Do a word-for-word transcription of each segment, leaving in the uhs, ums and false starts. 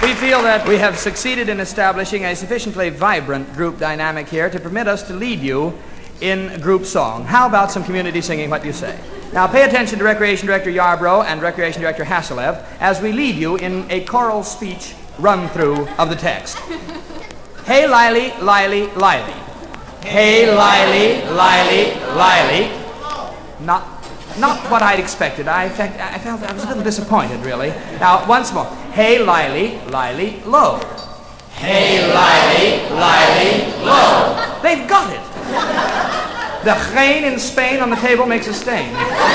We feel that we have succeeded in establishing a sufficiently vibrant group dynamic here to permit us to lead you in group song. How about some community singing? What do you say? Now pay attention to Recreation Director Yarbrough and Recreation Director Hasselev as we lead you in a choral speech run-through of the text. Hey, Lily, Lily, Lily. Hey, Lily, Lily, Lily. Not, not what I'd expected. I, in fact, I felt I was a little disappointed, really. Now, once more. Hey, Lily, Lily, low. Hey, Lily, Lily, low. They've got it. The rain in Spain on the table makes a stain.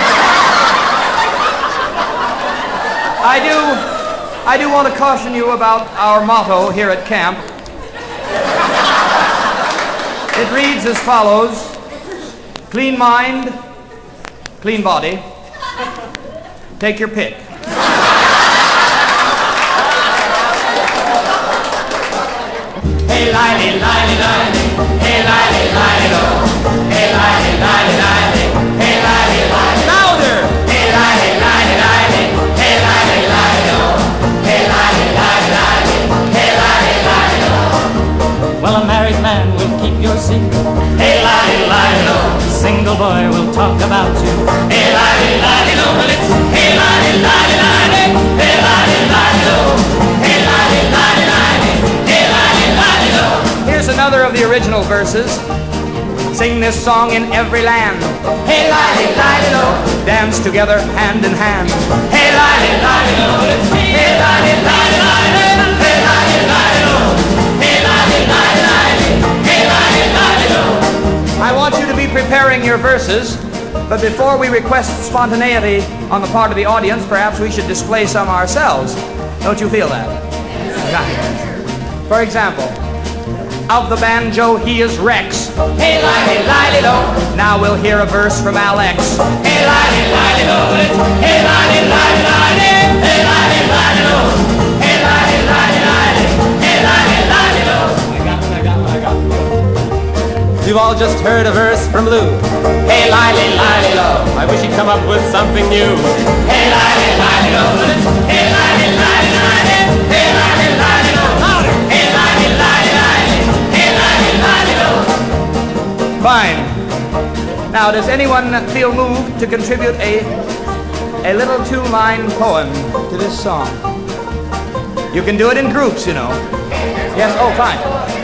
I do, I do want to caution you about our motto here at camp. It reads as follows: clean mind, clean body. Take your pick. Hey, Lily, Lily, Lily. Hey, Lily, Lily, Lily. Hey, Lily, Lily, Lily. Hey, Lily, Lily. Louder. Hey, Lily, Lily, Lily. Hey, Lily, Lily, Lily. Hey, Lily, Lily, Lily. Hey, Lily, Lily, Lily. Well, a married man will keep your secret. Hey, Lily, Lily, Lily. Single boy will talk about you. Hey, Lily, Lily, Lily. Hey, Lily, Lily, Lily. Hey, Lily, Lily, Lily. Hey, Lily, Lily, Lily. Hey, Lily, Lily, Lily. Here's another of the original verses. Sing this song in every land. Hey, Lily, Lily, Lo. Dance together hand in hand. Hey, Lily, Lily, Lo. Hey, Lily, Lily, Lily. Hey, Lily, Lily, Lo. Hey, Lily, Lily, Lily. Hey, Lily, Lily, Lo. I want you to be preparing your verses, but before we request spontaneity on the part of the audience, perhaps we should display some ourselves. Don't you feel that? For example, of the banjo, he is Rex. Hey, Lily, Lily, Lo. Now we'll hear a verse from Alex. Hey, Lily, Lily, Lo. Hey, Lily, Lily, Lily. Hey, Lily, Lily, Lo. Hey, Lily, Lily, Lily. Hey, Lily, Lily, Lo. I got it, I got it, I got it. You've all just heard a verse from Lou. Hey, Lily, Lily, Lo. I wish he'd come up with something new. Hey, Lily, Lily, Lo. Hey, Lily, Lily, Lily. Hey, Lily, Lily, Lo. Louder. Hey, Lily, Lily, Lily. Fine. Now, does anyone feel moved to contribute a, a little two-line poem to this song? You can do it in groups, you know. Yes, oh, fine.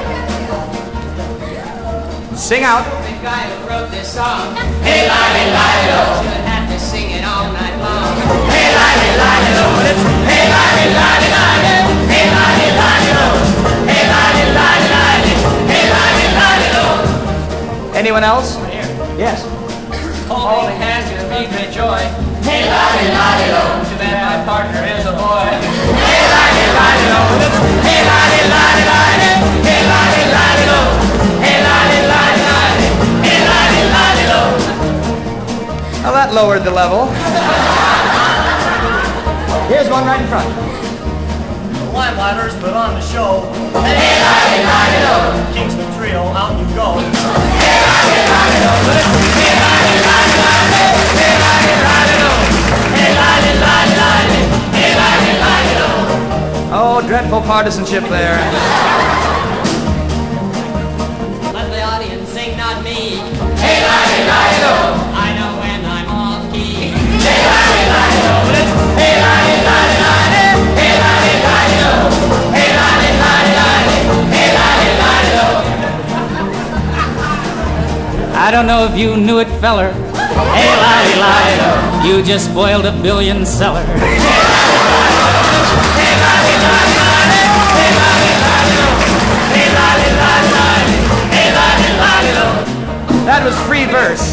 Sing out. The guy who wrote this song, Hey, Lily, Lily, Lo. should have to sing it all night long. Hey, Lily, Lily, Lo. Hey, Lily, Lily, Lily. Hey, Lily, Lily, Lo. Hey, Lily, Lily, Lily. Hey, Lily, Lily, Lo. Anyone else? Yes. Holding hands with me, great joy. Hey, Lily, Lily, Lo. Too bad my partner is a boy. Hey, Lily, Lily, Lo. Hey, Lily, Lily, Lily. Hey, Lily, Lily, Lo. Hey, Lily, Lily, Lily. Hey, Lily, Lily, Lo. Well, that lowered the level. Here's one right in front. Limeliters put on the show. Hey, Lily, Lily, Lo. Kingston Trio, out you go. Hey, Lily, Lily, Lo. Hey, Lily, Lily, Lily. Hey, Lily, Lily, Lo. Hey, Lily, Lily, Lily. Hey, Lily, Lily, Lo. Oh, dreadful partisanship there. Let the audience sing, not me. Hey, Lily, Lily, Lo. I know when I'm off key. Hey, Lily, Lily, Lo. Hey, Lily, Lily, Lily. Hey, Lily, Lily, Lo. Hey, Lily, Lily, Lily. Hey, Lily, Lily, Lo. I don't know if you knew it, feller. Hey, Lily, Lily, Lo. You just spoiled a billion seller. Hey, Lily, Lily, Lily. Hey, Lily, Lily, Lo. Hey, Lily, Lily, Lily. Hey, Lily, Lily, Lo. That was free verse.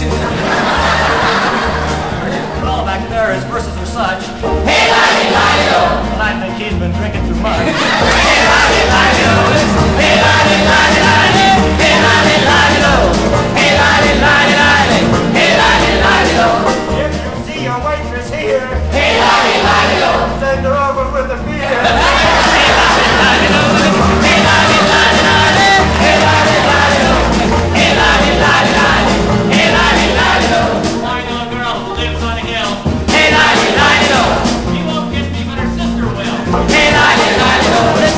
Well, back there, his verses are such. Hey, Lily, Lily, Lo. And I think he's been drinking too much. Hey, Lily, Lily, Lo. Hey, Lily, Lily, Lily. Hey, Lily, Lily, Lo. Hey, Lily, Lily, Lily. Hey, Lily, Lily, Lo. If you see your waitress here, Hey, Lily, Lily, Lo. send her over with a beer. Hey, Lily, Lily, Lo. Hey, Lily, Lily, Lily. Hey, Lily, Lily, Lo. Hey, Lily, Lily, Lily. Hey, Lily, Lily, Lo. I know a girl who lives on a hill. Hey, Lily, Lily, Lo. She won't kiss me, but her sister will. Hey, Lily, Lily, Lo.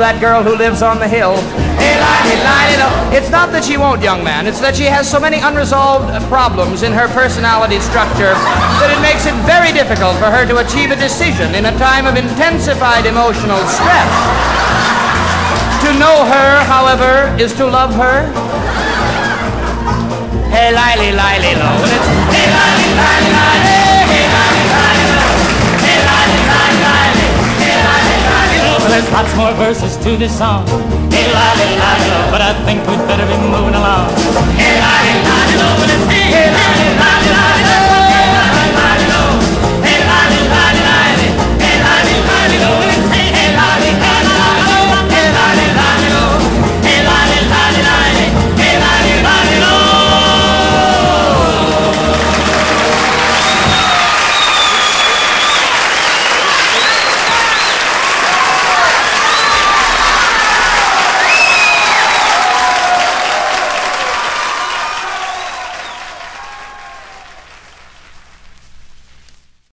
that girl who lives on the hill. Hey, lily, lily, lo. It's not that she won't, young man. It's that she has so many unresolved problems in her personality structure that it makes it very difficult for her to achieve a decision in a time of intensified emotional stress. To know her, however, is to love her. Hey, lily, lily, lo. And it's hey, lily, lily, lily. Hey, lily, lily, lo. Hey, lily, lily, lily. Well, there's lots more verses to this song, hey, la, la, la, la, but I think we